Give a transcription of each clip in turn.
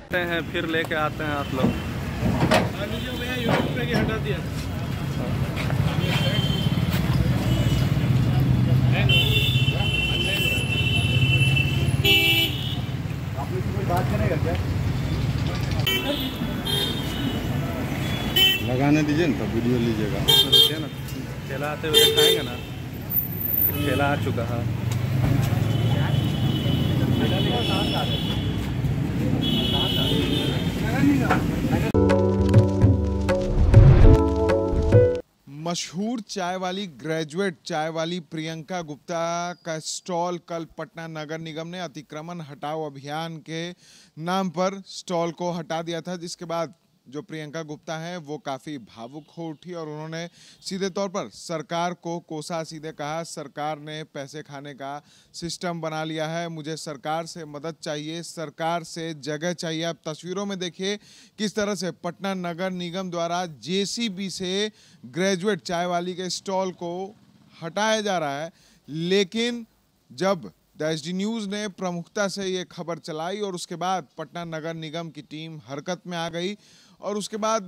हैं फिर लेके आते हैं आप लोग। यूट्यूब पे हटा दिया। बात करेगा क्या? लगाने दीजिए ना, तब वीडियो लीजिएगा। रुकिए ना, ठेला आते हुए दिखाएंगे ना। ठेला आ चुका है। मशहूर चाय वाली ग्रेजुएट चाय वाली प्रियंका गुप्ता का स्टॉल कल पटना नगर निगम ने अतिक्रमण हटाओ अभियान के नाम पर स्टॉल को हटा दिया था, जिसके बाद जो प्रियंका गुप्ता हैं वो काफ़ी भावुक हो उठी और उन्होंने सीधे तौर पर सरकार को कोसा। सीधे कहा, सरकार ने पैसे खाने का सिस्टम बना लिया है, मुझे सरकार से मदद चाहिए, सरकार से जगह चाहिए। आप तस्वीरों में देखिए किस तरह से पटना नगर निगम द्वारा जेसीबी से ग्रेजुएट चाय वाली के स्टॉल को हटाया जा रहा है। लेकिन जब द एसडी न्यूज़ ने प्रमुखता से ये खबर चलाई और उसके बाद पटना नगर निगम की टीम हरकत में आ गई और उसके बाद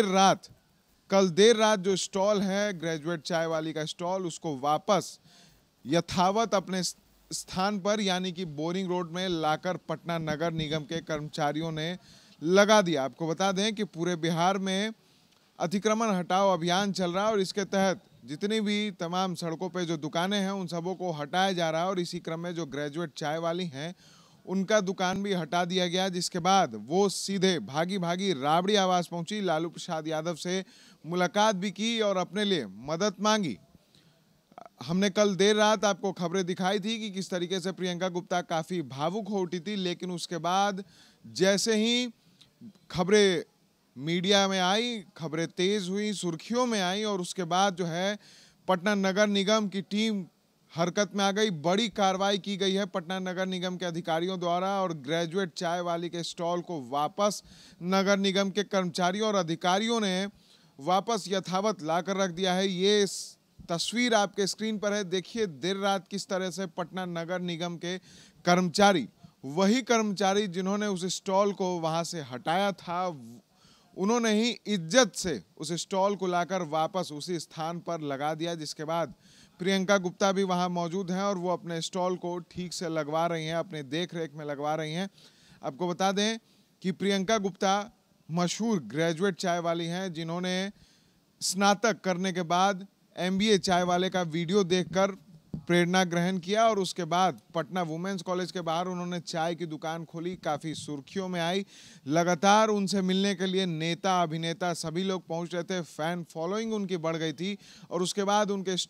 कल देर रात जो स्टॉल है ग्रेजुएट चाय वाली का स्टॉल, उसको वापस यथावत अपने स्थान पर यानी कि बोरिंग रोड में लाकर पटना नगर निगम के कर्मचारियों ने लगा दिया। आपको बता दें कि पूरे बिहार में अतिक्रमण हटाओ अभियान चल रहा है और इसके तहत जितनी भी तमाम सड़कों पे जो दुकानें हैं उन सबों को हटाया जा रहा है और इसी क्रम में जो ग्रेजुएट चाय वाली हैं उनका दुकान भी हटा दिया गया, जिसके बाद वो सीधे भागी भागी राबड़ी आवास पहुंची, लालू प्रसाद यादव से मुलाकात भी की और अपने लिए मदद मांगी। हमने कल देर रात आपको खबरें दिखाई थी कि किस तरीके से प्रियंका गुप्ता काफ़ी भावुक हो उठी थी, लेकिन उसके बाद जैसे ही खबरें मीडिया में आई, खबरें तेज हुई, सुर्खियों में आई और उसके बाद जो है पटना नगर निगम की टीम हरकत में आ गई। बड़ी कार्रवाई की गई है पटना नगर निगम के अधिकारियों द्वारा और ग्रेजुएट चाय वाली के स्टॉल को वापस नगर निगम के कर्मचारियों और अधिकारियों ने वापस यथावत लाकर रख दिया है। ये तस्वीर आपके स्क्रीन पर है, देखिए देर रात किस तरह से पटना नगर निगम के कर्मचारी, वही कर्मचारी जिन्होंने उस स्टॉल को वहां से हटाया था, उन्होंने ही इज्जत से उस स्टॉल को लाकर वापस उसी स्थान पर लगा दिया, जिसके बाद प्रियंका गुप्ता भी वहां मौजूद हैं और वो अपने स्टॉल को ठीक से लगवा रही हैं, अपने देख रेख में लगवा रही हैं। आपको बता दें कि प्रियंका गुप्ता मशहूर ग्रेजुएट चाय वाली हैं जिन्होंने स्नातक करने के बाद एमबीए चाय वाले का वीडियो देखकर प्रेरणा ग्रहण किया और उसके बाद पटना वुमेन्स कॉलेज के बाहर उन्होंने चाय की दुकान खोली, काफ़ी सुर्खियों में आई। लगातार उनसे मिलने के लिए नेता अभिनेता सभी लोग पहुंच रहे थे, फैन फॉलोइंग उनकी बढ़ गई थी और उसके बाद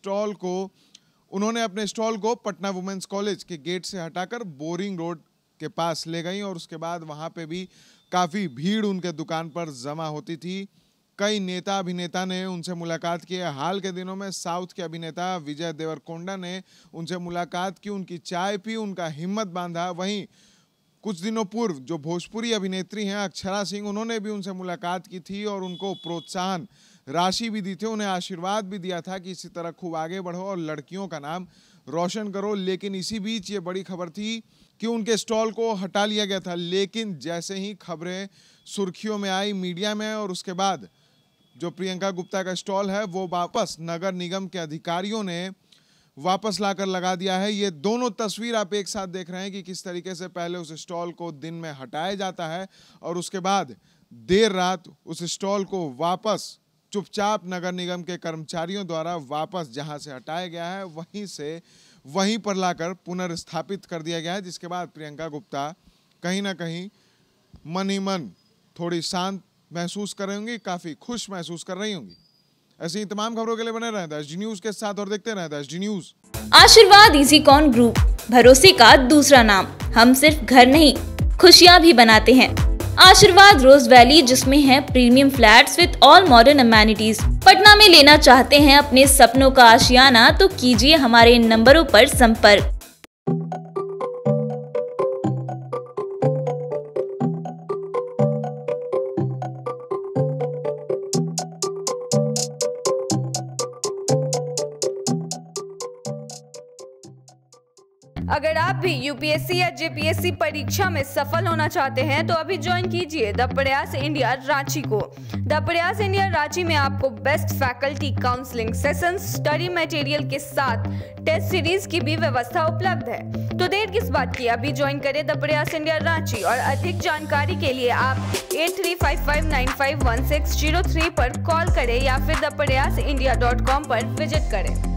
उन्होंने अपने स्टॉल को पटना वुमेन्स कॉलेज के गेट से हटाकर बोरिंग रोड के पास ले गई और उसके बाद वहाँ पर भी काफ़ी भीड़ उनके दुकान पर जमा होती थी। कई नेता अभिनेता ने उनसे मुलाकात की है। हाल के दिनों में साउथ के अभिनेता विजय देवरकोंडा ने उनसे मुलाकात की, उनकी चाय पी, उनका हिम्मत बांधा। वहीं कुछ दिनों पूर्व जो भोजपुरी अभिनेत्री हैं अक्षरा सिंह, उन्होंने भी उनसे मुलाकात की थी और उनको प्रोत्साहन राशि भी दी थी, उन्हें आशीर्वाद भी दिया था कि इसी तरह खूब आगे बढ़ो और लड़कियों का नाम रोशन करो। लेकिन इसी बीच ये बड़ी खबर थी कि उनके स्टॉल को हटा लिया गया था। लेकिन जैसे ही खबरें सुर्खियों में आई मीडिया में और उसके बाद जो प्रियंका गुप्ता का स्टॉल है वो वापस नगर निगम के अधिकारियों ने वापस लाकर लगा दिया है। ये दोनों तस्वीर आप एक साथ देख रहे हैं कि किस तरीके से पहले उस स्टॉल को दिन में हटाया जाता है और उसके बाद देर रात उस स्टॉल को वापस चुपचाप नगर निगम के कर्मचारियों द्वारा वापस जहां से हटाया गया है वहीं पर लाकर पुनर्स्थापित कर दिया गया है, जिसके बाद प्रियंका गुप्ता कहीं ना कहीं मन ही मन थोड़ी शांत महसूस कर रही होंगी, काफ़ी खुश महसूस कर रही होंगी। ऐसी ही तमाम खबरों के लिए बने रहें एसडी न्यूज़ के साथ और देखते रहें एसडी न्यूज़। आशीर्वाद इजीकॉन ग्रुप, भरोसे का दूसरा नाम। हम सिर्फ घर नहीं, खुशियां भी बनाते हैं। आशीर्वाद रोज वैली, जिसमें है premium flats with all modern amenities. Patna में लेना चाहते हैं अपने सपनों का आशियाना, तो कीजिए हमारे इन नंबरों पर संपर्क। अगर आप भी यूपीएससी या जेपीएससी परीक्षा में सफल होना चाहते हैं तो अभी ज्वाइन कीजिए द प्रयास इंडिया रांची को। द प्रयास इंडिया रांची में आपको best faculty, counselling sessions, study material के साथ टेस्ट सीरीज की भी व्यवस्था उपलब्ध है। तो देर किस बात की, अभी ज्वाइन करें द प्रयास इंडिया रांची और अधिक जानकारी के लिए आप 8355951603 पर कॉल करें या फिर thepryasindia.com पर विजिट करें।